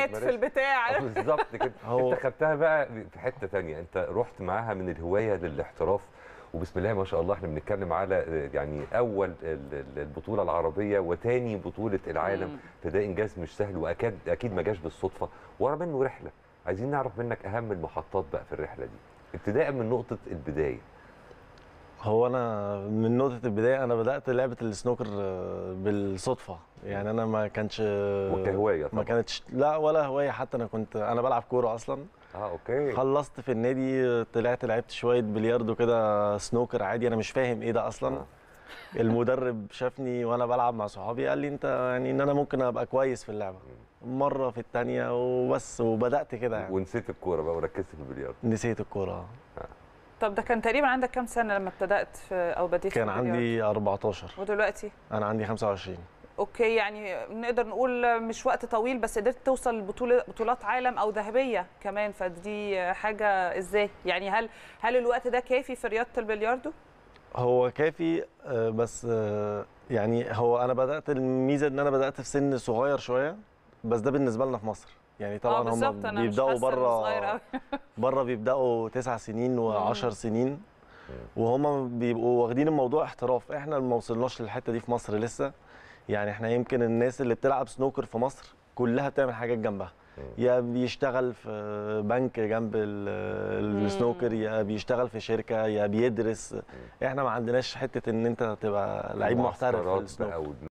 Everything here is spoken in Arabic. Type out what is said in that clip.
الكتف البتاع. بالظبط كده. انت خدتها بقى في حته ثانيه، انت رحت معاها من الهوايه للاحتراف، وبسم الله ما شاء الله احنا بنتكلم على يعني اول البطوله العربيه وثاني بطوله العالم، فده انجاز مش سهل، واكيد اكيد ما جاش بالصدفه، ورا منه رحله. عايزين نعرف منك اهم المحطات بقى في الرحله دي، ابتداء من نقطه البدايه. هو انا من نقطه البدايه انا بدات لعبه السنوكر بالصدفه، يعني انا ما كانش وكهوايه طبعا. ما كانتش لا ولا هوايه، حتى انا بلعب كوره اصلا. اوكي. خلصت في النادي، طلعت لعبت شويه بلياردو كده، سنوكر عادي، انا مش فاهم ايه ده اصلا. المدرب شافني وانا بلعب مع صحابي، قال لي انت يعني ان انا ممكن ابقى كويس في اللعبه، مره في الثانيه وبس، وبدات كده يعني. ونسيت الكوره بقى وركزت في البلياردو. نسيت الكوره. طب ده كان تقريبا عندك كام سنه لما ابتدات في او بديت في كان عندي 14. ودلوقتي انا عندي 25. اوكي، يعني نقدر نقول مش وقت طويل، بس قدرت توصل بطولات عالم او ذهبيه كمان، فدي حاجه ازاي يعني؟ هل الوقت ده كافي في رياضه البلياردو؟ هو كافي، بس يعني هو انا بدات، الميزه ان انا بدات في سن صغير شويه، بس ده بالنسبه لنا في مصر يعني. طبعا هم بيبداوا بره بيبداوا 9 سنين و10 سنين، وهم بيبقوا واخدين الموضوع احتراف. احنا ما وصلناش للحته دي في مصر لسه، يعني احنا يمكن الناس اللي بتلعب سنوكر في مصر كلها بتعمل حاجات جنبها، يا بيشتغل في بنك جنب السنوكر، يا بيشتغل في شركه، يا بيدرس. احنا ما عندناش حته ان انت تبقى لعيب محترف في السنوكر.